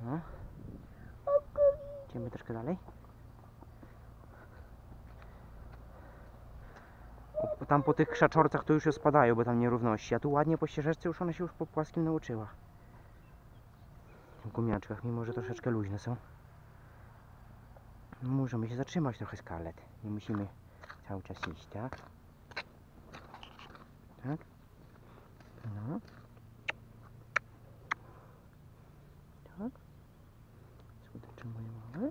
No. Idziemy troszkę dalej. Tam po tych krzaczorcach to już się spadają, bo tam nierówności, a tu ładnie po ścieżeczce już ona się już po płaskim nauczyła. W gumiaczkach, mimo że troszeczkę luźne są. Możemy się zatrzymać trochę, Scarlett. Nie musimy cały czas iść, tak? Tak? No. Tak. Słodycze moje małe.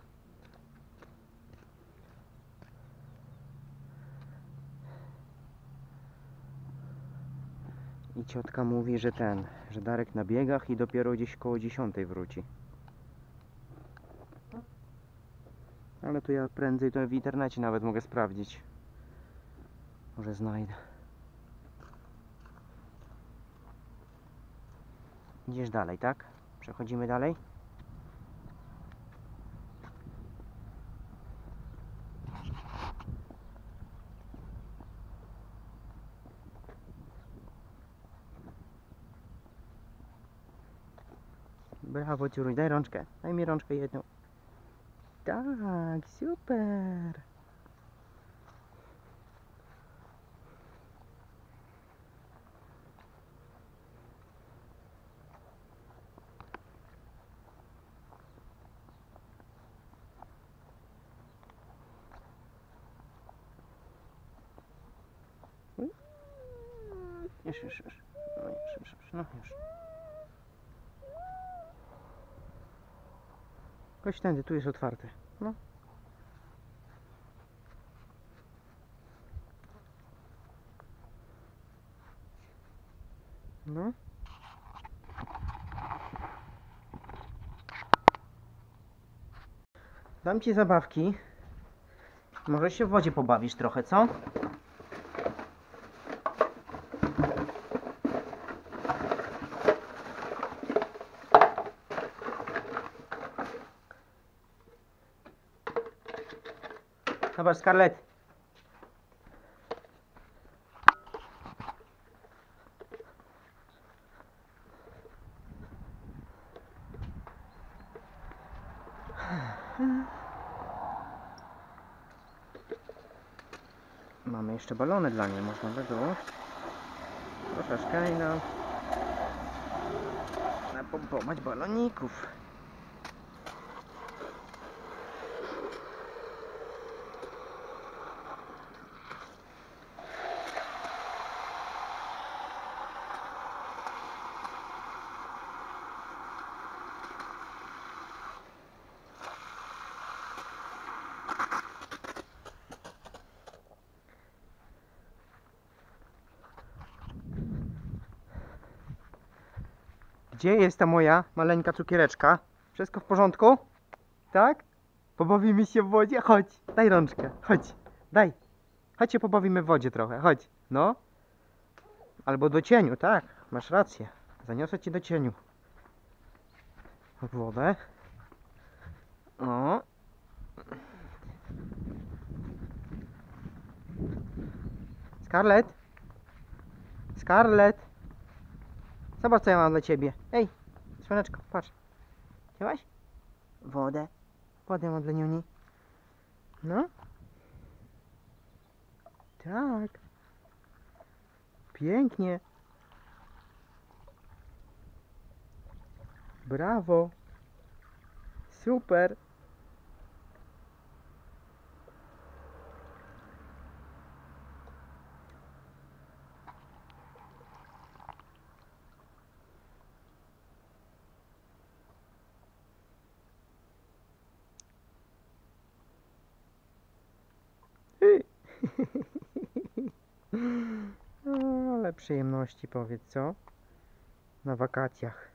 I ciotka mówi, że Darek na biegach i dopiero gdzieś koło 10 wróci. Ale to ja prędzej to w internecie nawet mogę sprawdzić. Może znajdę. Idziesz dalej, tak? Przechodzimy dalej. Brawo, Ciuruś, daj rączkę. Daj mi rączkę jedną. Tak, super. Już. No już. No już. Chodź tędy, tu jest otwarte. No. No. Dam ci zabawki. Może się w wodzie pobawisz trochę, co? Zobacz, Scarlett. Mamy jeszcze balony dla niej, można by było troszeczkę napompować baloników. Gdzie jest ta moja maleńka cukiereczka? Wszystko w porządku? Tak? Pobawimy się w wodzie? Chodź, daj rączkę, chodź, daj. Chodź się pobawimy w wodzie trochę, chodź. No. Albo do cieniu, tak, masz rację. Zaniosę cię do cieniu. W wodę. O. Scarlett. Scarlett. Zobacz, co ja mam dla ciebie. Ej, słoneczko, patrz. Chciałaś? Wodę. Wodę mam dla niuni. No. Tak. Pięknie. Brawo. Super. O, ale przyjemności, powiedz, co? Na wakacjach.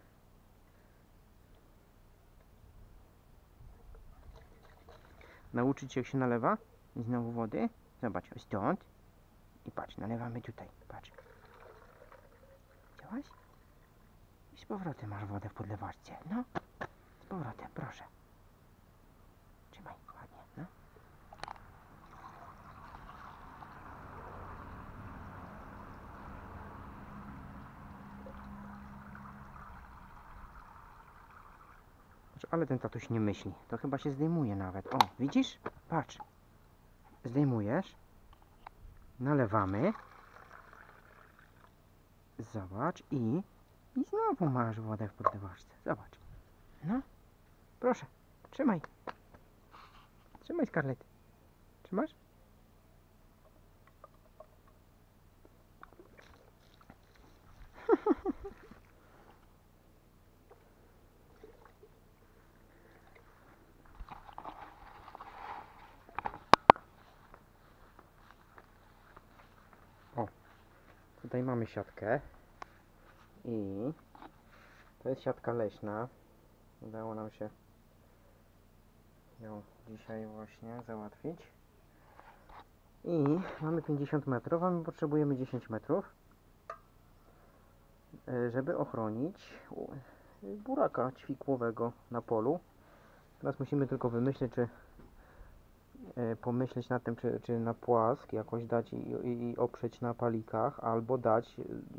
Nauczyć się, jak się nalewa? I znowu wody. Zobacz, o stąd. I patrz, nalewamy tutaj. Patrz. Widziałaś? I z powrotem masz wodę w podlewaczce. No. Z powrotem, proszę. Trzymaj, ładnie, no. Zobacz, ale ten tatuś nie myśli. To chyba się zdejmuje nawet. O, widzisz? Patrz. Zdejmujesz. Nalewamy. Zobacz i znowu masz wodę w podlewaczce. Zobacz. No, proszę, trzymaj. Trzymaj, Scarlett. Trzymasz? O, tutaj mamy siatkę i to jest siatka leśna. Udało nam się ją dzisiaj właśnie załatwić. I mamy 50 metrów, a my potrzebujemy 10 metrów, żeby ochronić buraka ćwikłowego na polu. Teraz musimy tylko wymyślić, pomyśleć nad tym, czy na płask jakoś dać i oprzeć na palikach, albo dać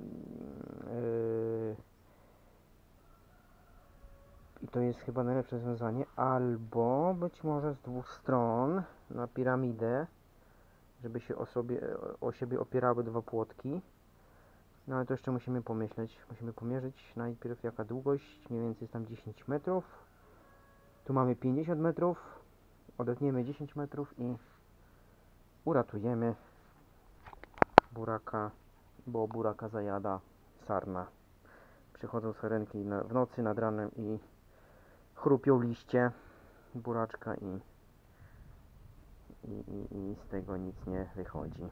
i to jest chyba najlepsze rozwiązanie, albo być może z dwóch stron na piramidę, żeby się o siebie opierały dwa płotki. No ale to jeszcze musimy pomyśleć, musimy pomierzyć najpierw jaka długość, mniej więcej jest tam 10 metrów. Tu mamy 50 metrów, odetniemy 10 metrów i uratujemy buraka, bo buraka zajada sarna. Przychodzą sarenki w nocy nad ranem i chrupią liście buraczka i z tego nic nie wychodzi.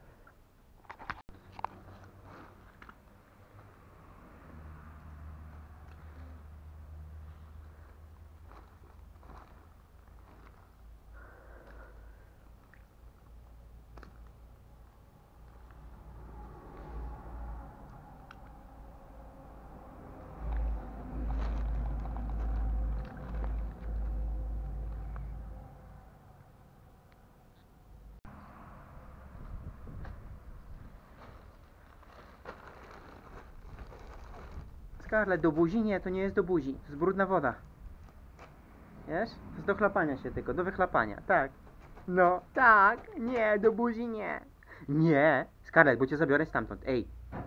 Scarlett, do buzi? Nie, to nie jest do buzi. To jest brudna woda. Wiesz? To jest do chlapania się tylko, do wychlapania. Tak. No, tak. Nie, do buzi nie. Nie. Scarlett, bo cię zabiorę stamtąd. Ej.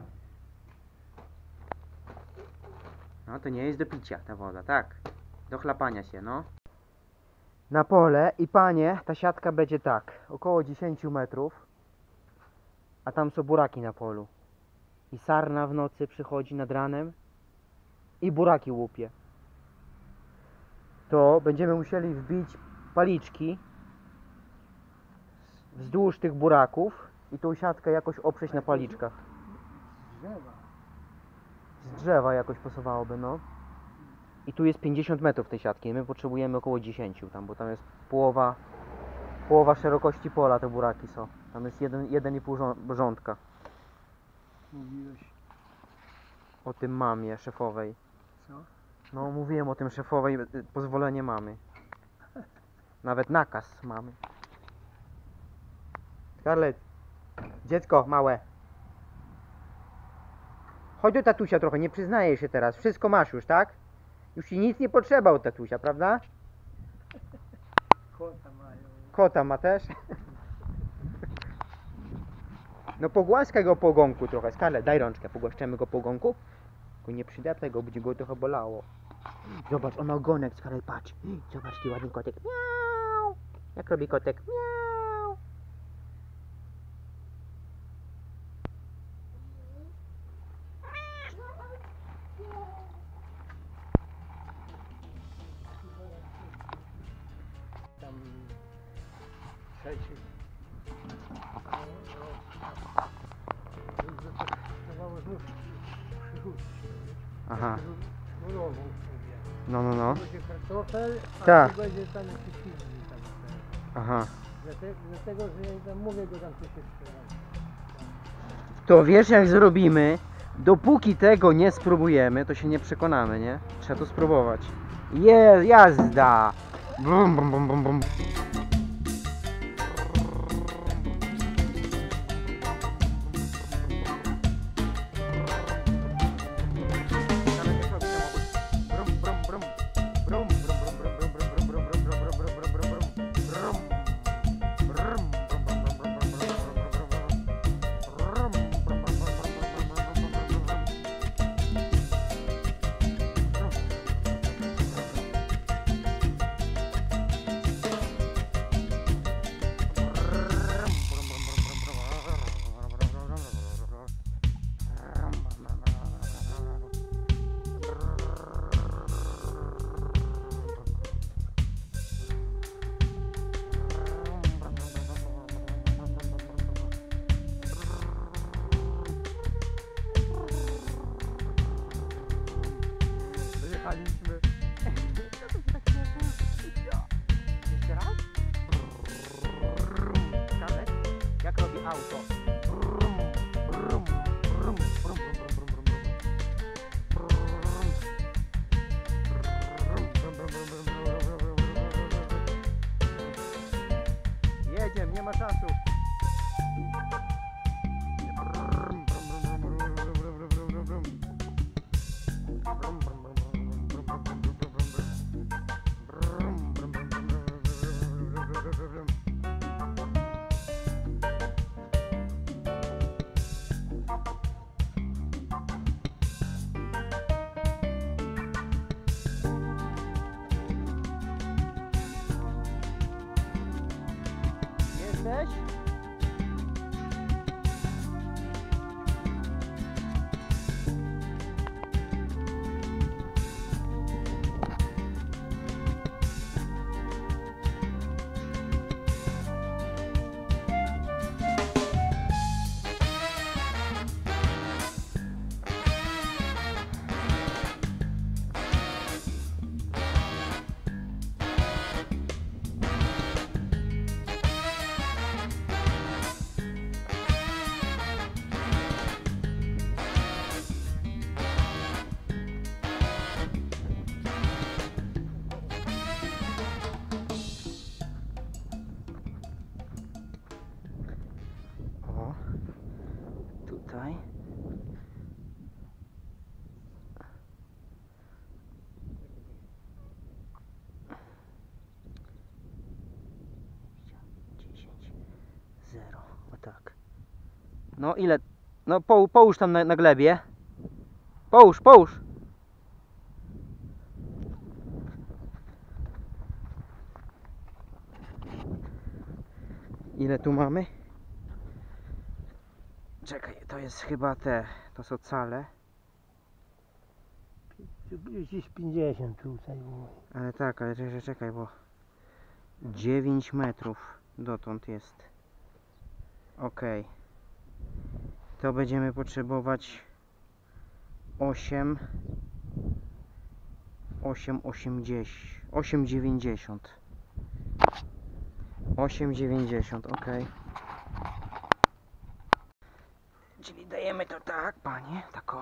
No, to nie jest do picia ta woda, tak. Do chlapania się, no. Na pole i panie, ta siatka będzie tak. Około 10 metrów. A tam są buraki na polu. I sarna w nocy przychodzi nad ranem. I buraki łupie. To będziemy musieli wbić paliczki wzdłuż tych buraków i tą siatkę jakoś oprzeć na paliczkach. Z drzewa jakoś pasowałoby, no. I tu jest 50 metrów tej siatki. My potrzebujemy około 10 tam, bo tam jest połowa szerokości pola te buraki są. Tam jest 1,5 rządka. Mówiłeś, O tym mamie szefowej. co? No, mówiłem o tym szefowej, pozwolenie mamy. Nawet nakaz mamy. Scarlett, dziecko małe. Chodź do tatusia trochę, nie przyznaję się teraz. Wszystko masz już, tak? Już ci nic nie potrzeba od tatusia, prawda? Kota mają. Kota ma też? No pogłaskaj go po ogonku trochę. Scarlett, daj rączkę, pogłaszczemy go po ogonku. Tylko nie przydeptaj go, będzie go trochę bolało. Zobacz, on ma ogonek, Scarlett, patrz. Zobacz, jaki ładny kotek. Miau. Jak robi kotek? Miau. Tam trzeci. Dawało znów przyrzucić. Aha, Sznurową sobie. no, no, no. Będzie kartofel, a Tak. tu będzie tam jakiś inny tam. Aha. Dlatego, że ja tam mówię go tam coś jeszcze. To wiesz jak zrobimy? Dopóki tego nie spróbujemy, to się nie przekonamy, nie? Trzeba to spróbować. Jazda! Brum, brum, brum, brum, brum. Brum, brum, brum. Brum, brum, brum, brum, brum. Jesteś? O, tutaj. Dziesięć, 0, o tak. No ile? No połóż tam na glebie. Połóż. Ile tu mamy? Czekaj, to jest chyba to są cale. Gdzieś 50 tutaj było. Ale tak, ale czekaj, bo 9 metrów dotąd jest. Ok. To będziemy potrzebować 8,90. 8,90, ok. Czyli dajemy to tak, panie, tako.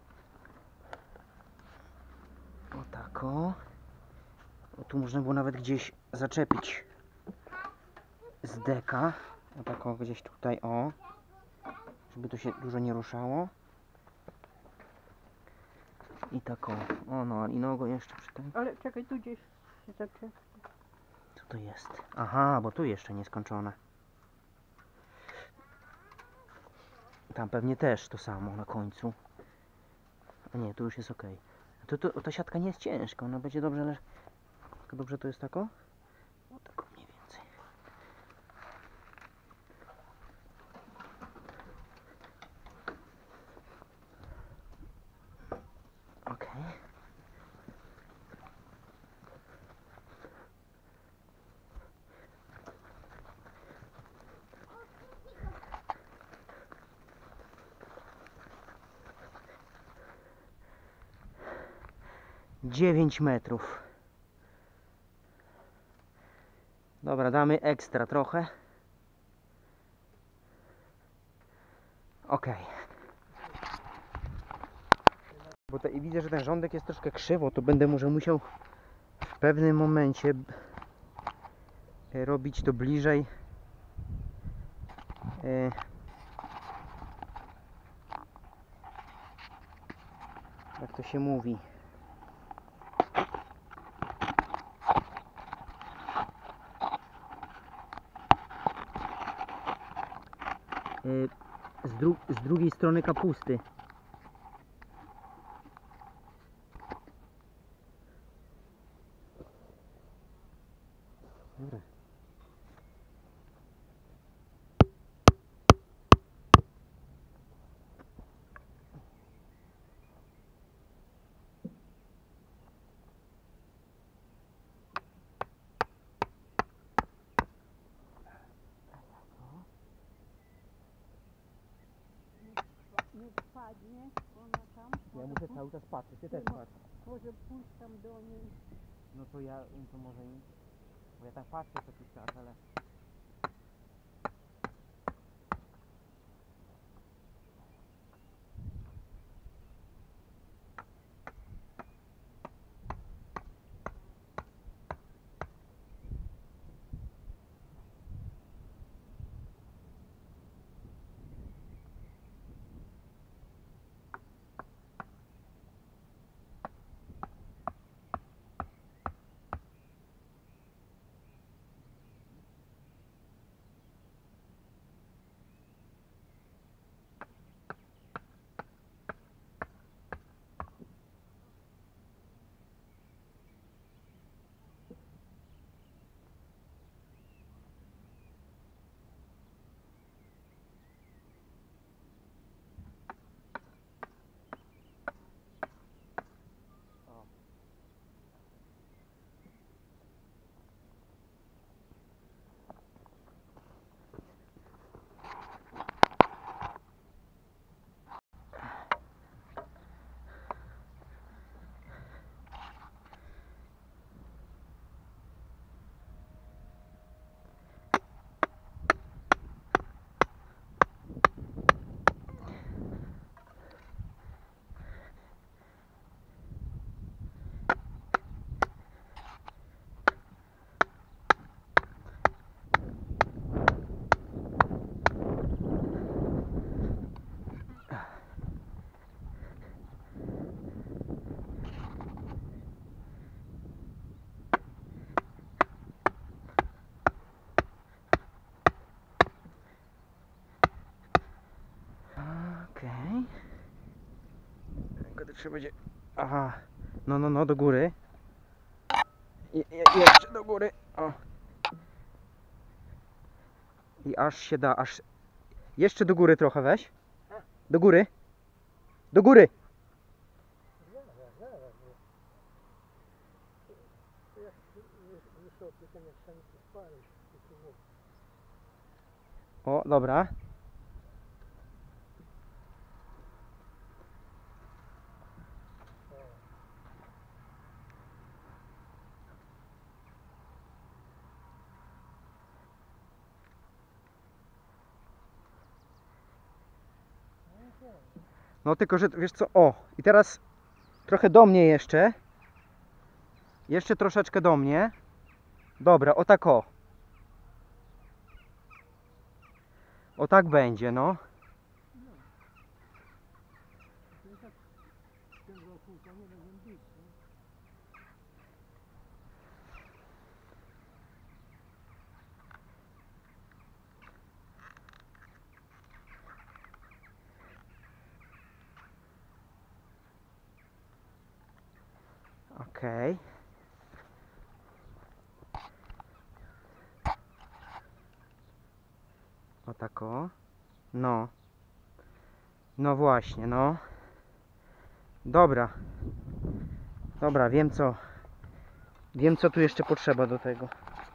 O tako. O, tu można było nawet gdzieś zaczepić z deka. O tako, gdzieś tutaj, o. Żeby to się dużo nie ruszało. I tako. O no, i nogą jeszcze przy tym. Ale czekaj, tu gdzieś się zaczę. Co to jest? Aha, bo tu jeszcze nieskończone. Tam pewnie też to samo na końcu. A nie, tu już jest ok. Ta siatka nie jest ciężka, ona będzie dobrze, ale... Tylko dobrze to jest tako? O, tako mniej więcej. Ok. Dziewięć metrów. Dobra, damy ekstra trochę. Ok. Bo i widzę, że ten rządek jest troszkę krzywo, to będę może musiał w pewnym momencie robić to bliżej jak to się mówi, z drugiej strony kapusty. Dobra. Nie spadnie ona tam. Ja muszę cały czas patrzeć, ty też patrz. Może pójść tam do niej. No to ja, to może i... Bo ja tak patrzę co jakiś czas, ale... Kiedy trzeba będzie... Aha. No, no, no, do góry. Jeszcze do góry. O. I aż się da, aż... Jeszcze do góry trochę weź. Do góry. Do góry. O, dobra. No tylko, że wiesz co, o, i teraz trochę do mnie jeszcze. Jeszcze troszeczkę do mnie. Dobra, o tak o. O tak będzie, no. Okej. O tak o. No. No właśnie, no. Dobra. Dobra, wiem co. Wiem co tu jeszcze potrzeba do tego.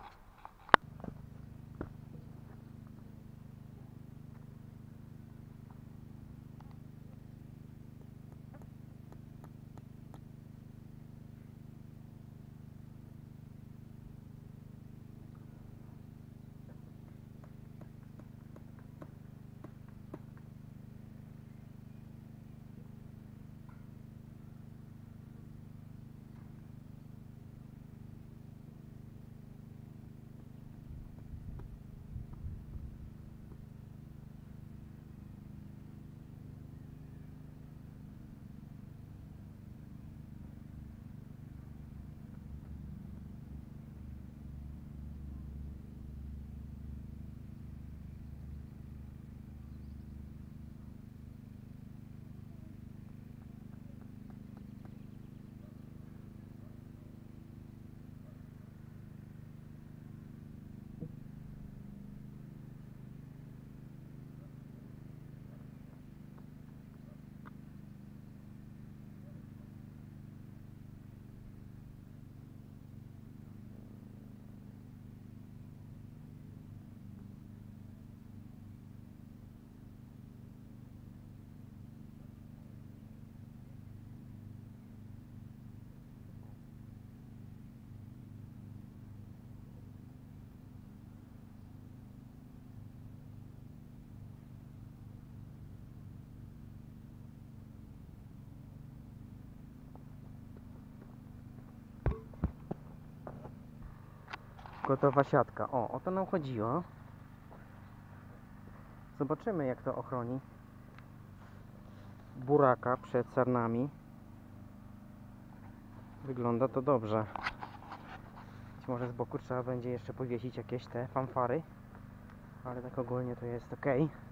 Gotowa siatka. O to nam chodziło. Zobaczymy jak to ochroni buraka przed sarnami. Wygląda to dobrze. Być może z boku trzeba będzie jeszcze powiesić jakieś te fanfary. Ale tak ogólnie to jest ok.